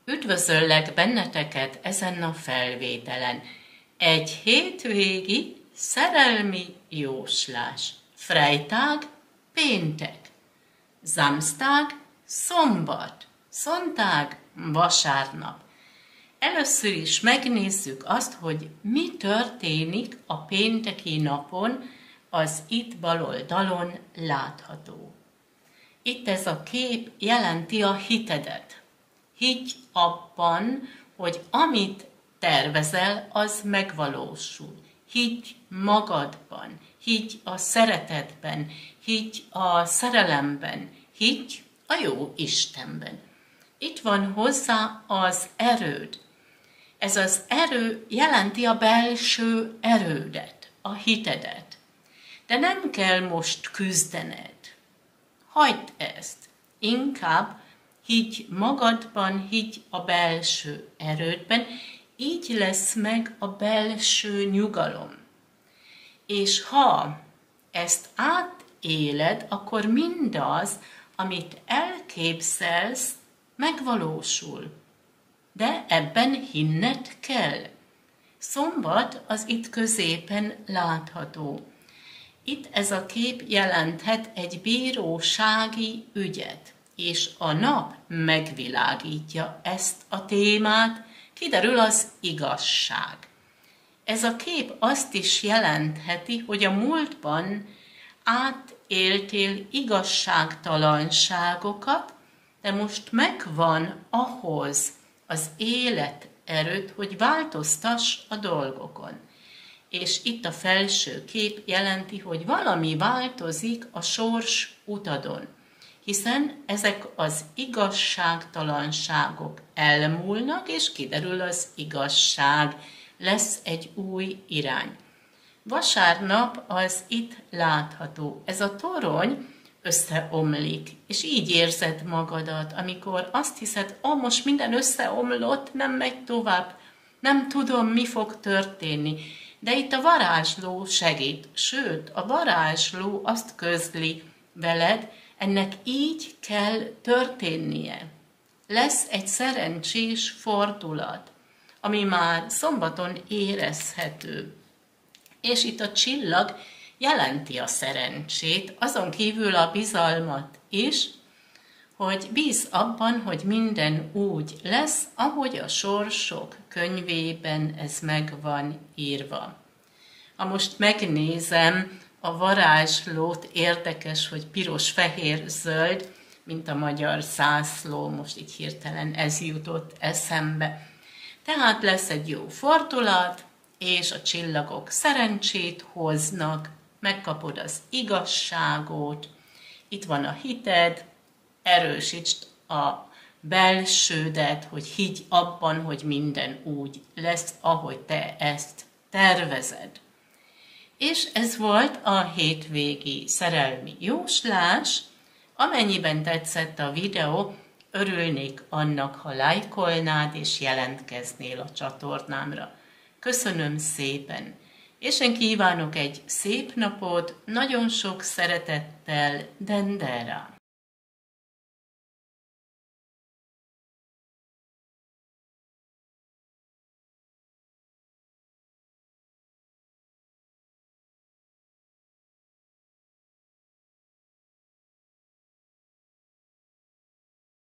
Üdvözöllek benneteket ezen a felvételen. Egy hétvégi szerelmi jóslás. Freitag, péntek. Samstag, szombat. Sonntag, vasárnap. Először is megnézzük azt, hogy mi történik a pénteki napon, az itt bal oldalon látható. Itt ez a kép jelenti a hitedet. Higgy abban, hogy amit tervezel, az megvalósul. Higgy magadban, higgy a szeretetben, higgy a szerelemben, higgy a jó Istenben. Itt van hozzá az erőd. Ez az erő jelenti a belső erődet, a hitedet. De nem kell most küzdened. Hagyd ezt. Inkább higgy magadban, higgy a belső erődben, így lesz meg a belső nyugalom. És ha ezt átéled, akkor mindaz, amit elképzelsz, megvalósul. De ebben hinned kell. Szombat az itt középen látható. Itt ez a kép jelenthet egy bírósági ügyet, és a nap megvilágítja ezt a témát, kiderül az igazság. Ez a kép azt is jelentheti, hogy a múltban átéltél igazságtalanságokat, de most megvan ahhoz az életerőd, hogy változtass a dolgokon. És itt a felső kép jelenti, hogy valami változik a sors utadon, hiszen ezek az igazságtalanságok elmúlnak, és kiderül az igazság, lesz egy új irány. Vasárnap az itt látható. Ez a torony összeomlik, és így érzed magadat, amikor azt hiszed, most minden összeomlott, nem megy tovább, nem tudom, mi fog történni. De itt a varázsló segít, sőt, a varázsló azt közli veled, ennek így kell történnie. Lesz egy szerencsés fordulat, ami már szombaton érezhető. És itt a csillag jelenti a szerencsét, azon kívül a bizalmat is, hogy bíz abban, hogy minden úgy lesz, ahogy a sorsok könyvében ez meg van írva. Ha most megnézem a varázslót, érdekes, hogy piros, fehér, zöld, mint a magyar zászló, most így hirtelen ez jutott eszembe. Tehát lesz egy jó fordulat, és a csillagok szerencsét hoznak, megkapod az igazságot, itt van a hited, erősítsd a belsődet, hogy higgy abban, hogy minden úgy lesz, ahogy te ezt tervezed. És ez volt a hétvégi szerelmi jóslás. Amennyiben tetszett a videó, örülnék annak, ha lájkolnád és jelentkeznél a csatornámra. Köszönöm szépen, és én kívánok egy szép napot, nagyon sok szeretettel, Dendera!